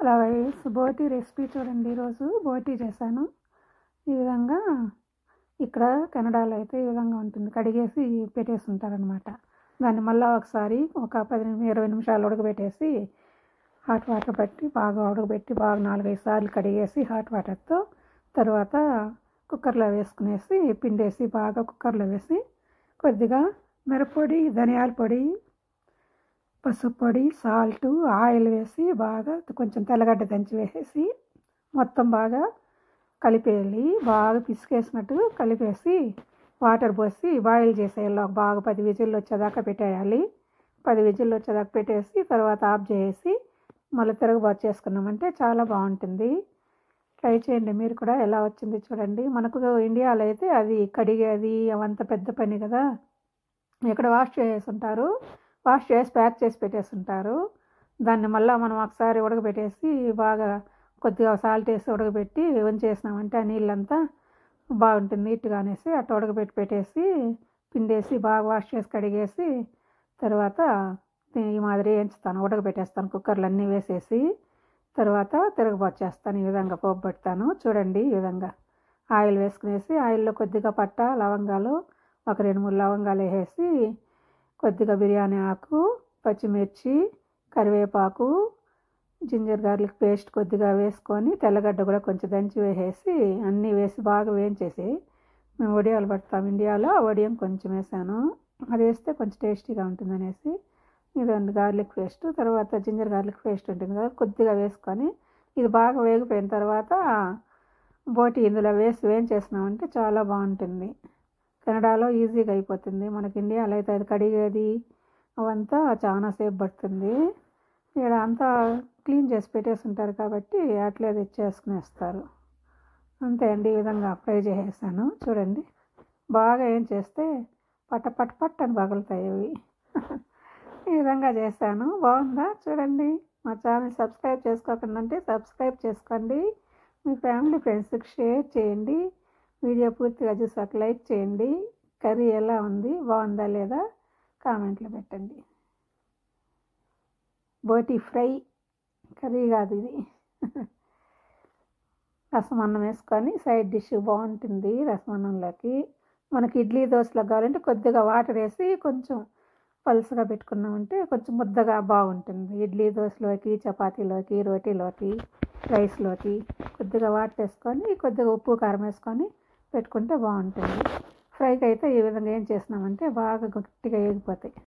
అలా బోటి రెసిపీ చూడండి. ఈరోజు బోటి చేశాను. ఈ విధంగా ఇక్కడ కెనడాలో అయితే ఈ విధంగా ఉంటుంది. కడిగేసి పెట్టేసి ఉంటారనమాట. దాన్ని మళ్ళీ ఒకసారి ఒక 20 నిమిషాలు ఉడకబెట్టేసి హాట్ వాటర్ పెట్టి బాగా ఉడకబెట్టి బాగా 4-5 సార్లు కడిగేసి హాట్ వాటర్తో తర్వాత కుక్కర్లో వేసుకునేసి పిండేసి బాగా కుక్కర్లో వేసి కొద్దిగా మిరప్పొడి, ధనియాల పొడి, పసుపు పొడి, సాల్టు, ఆయిల్ వేసి బాగా కొంచెం తెల్లగడ్డ దంచి వేసేసి మొత్తం బాగా కలిపేయాలి. బాగా పిసికేసినట్టు కలిపేసి వాటర్ పోసి బాయిల్ చేసేయాలి. బాగా 10 విజిల్లు వచ్చేదాకా పెట్టేయాలి. 10 విజిల్లు వచ్చేదాకా పెట్టేసి తర్వాత ఆఫ్ చేసి మళ్ళీ తిరగబాటు చేసుకున్నామంటే చాలా బాగుంటుంది. ట్రై చేయండి మీరు కూడా. ఎలా వచ్చింది చూడండి. మనకు ఇండియాలో అయితే అది కడిగేది అవంత పెద్ద పని కదా. ఇక్కడ వాష్ చేసి ఉంటారు. వాష్ చేసి ప్యాక్ చేసి పెట్టేసి ఉంటారు. దాన్ని మళ్ళీ మనం ఒకసారి ఉడకబెట్టేసి బాగా కొద్దిగా సాల్ట్ వేసి ఉడకబెట్టి ఉంచేసినామంటే ఆ నీళ్ళంతా బాగుంటుంది నీట్గా అనేసి అట్లా ఉడకబెట్టి పెట్టేసి పిండేసి బాగా వాష్ చేసి కడిగేసి తర్వాత ఈ మాదిరి వేయించుతాను. ఉడకబెట్టేస్తాను కుక్కర్లు అన్నీ వేసేసి తర్వాత తిరగబాటు చేస్తాను. ఈ విధంగా పోపు పెడతాను చూడండి. ఈ విధంగా ఆయిల్ వేసుకునేసి ఆయిల్లో కొద్దిగా పట్ట, లవంగాలు ఒక 2-3 లవంగాలు వేసేసి కొద్దిగా బిర్యానీ ఆకు, పచ్చిమిర్చి, కరివేపాకు, జింజర్ గార్లిక్ పేస్ట్ కొద్దిగా వేసుకొని తెల్లగడ్డ కూడా కొంచెం దంచి వేసేసి అన్నీ వేసి బాగా వేయించేసి మేము వడియాలు పడతాం ఇండియాలో. ఆ వడియం కొంచెం వేసాను. అది వేస్తే కొంచెం టేస్టీగా ఉంటుంది అనేసి ఇదండి గార్లిక్ పేస్ట్. తర్వాత జింజర్ గార్లిక్ పేస్ట్ ఉంటుంది కదా కొద్దిగా వేసుకొని ఇది బాగా వేగిపోయిన తర్వాత బోటి ఇందులో వేసి వేయించేసినామంటే చాలా బాగుంటుంది. కెనడాలో ఈజీగా అయిపోతుంది. మనకి ఇండియాలో అయితే అది కడిగేది అవంతా చాలా సేపు పడుతుంది. ఇక్కడ అంతా క్లీన్ చేసి పెట్టేసి ఉంటారు కాబట్టి అట్లే తెచ్చేసుకునేస్తారు. అంతే అండి. ఈ విధంగా ఫ్రై చేసేసాను చూడండి. బాగా ఏం చేస్తే పట్ట పట్ట పట్ట అని పగులుతాయి అవి. ఈ విధంగా చేశాను. బాగుందా చూడండి. మా ఛానల్ సబ్స్క్రైబ్ చేసుకోకుండా అంటే సబ్స్క్రైబ్ చేసుకోండి. మీ ఫ్యామిలీ ఫ్రెండ్స్కి షేర్ చేయండి. వీడియో పూర్తిగా చూసాక లైక్ చేయండి. కర్రీ ఎలా ఉంది, బాగుందా లేదా కామెంట్లో పెట్టండి. బోటి ఫ్రై కర్రీ కాదు ఇది. రసం అన్నం వేసుకొని సైడ్ డిష్ బాగుంటుంది. రసం అన్నంలోకి మనకి ఇడ్లీ దోశలకు కావాలంటే కొద్దిగా వాటర్ వేసి కొంచెం పలుసగా పెట్టుకున్నామంటే కొంచెం ముద్దగా బాగుంటుంది. ఇడ్లీ దోశలోకి, చపాతీలోకి, రోటీలోకి, రైస్లోకి కొద్దిగా వాటర్ వేసుకొని కొద్దిగా ఉప్పు కారం వేసుకొని పెట్టుకుంటే బాగుంటుంది. ఫ్రైకి అయితే ఈ విధంగా ఏం చేసినామంటే బాగా గట్టిగా వేగిపోతాయి.